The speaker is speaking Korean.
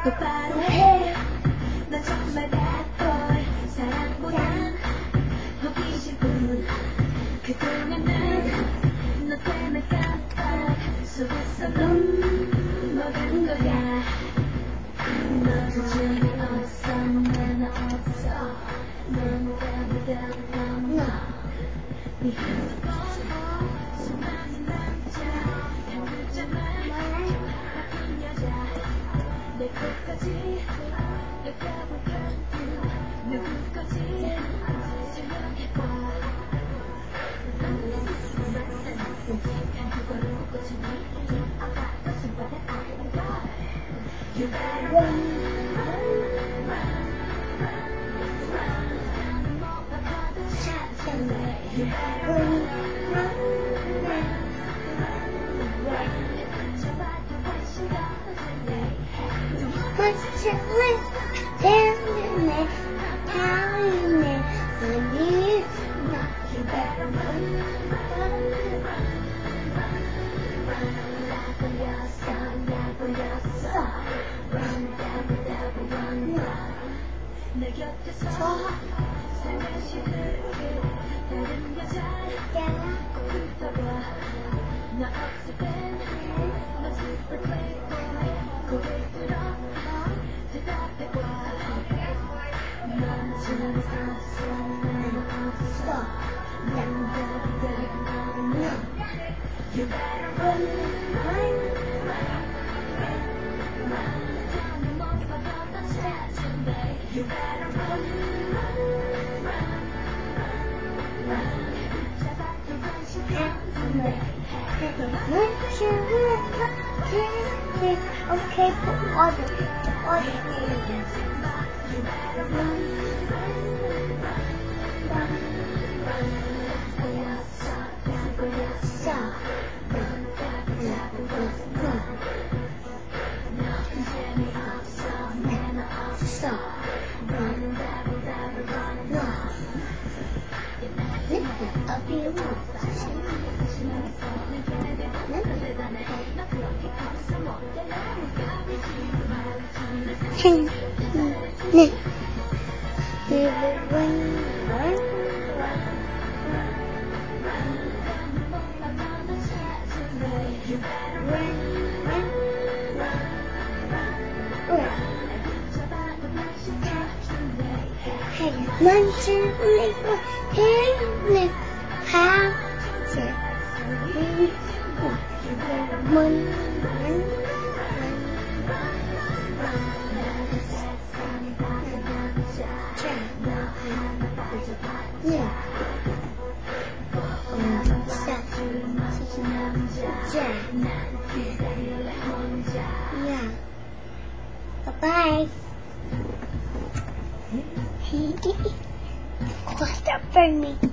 똑바로 해. 넌 정말 bad boy. 사랑보단 호기심뿐. 그동안 난 너 때문에 깜빡 속에서 넌 먹은 거야. 너도 재미없어. 난 없어. 너무 답답한 너. 네 핸드폰 수많은 남자 한 글자만 나쁜 여자. 내 끝까지 느껴볼까. 누구 거지 설명해봐. You better run, you better 내 곁에서 살며시 흐르게 다른 여자를 꼭 붙어봐. 나 없을 땐 너 super playboy. 고개 들어 대답해봐. 넌 재밌었어. 난 없어. 난 답답한 너. You better run, run, run, run. You better run, run, run, run. 잡아도 관심 없네. Okay, for other things. You better run, run, run, run, run. 보였어. 너는 재미없어. 매너 없어. Run, dabble, dabble, run, no. I'll be a wolf. 만지고 힘내 하지 Bye. What's up for me?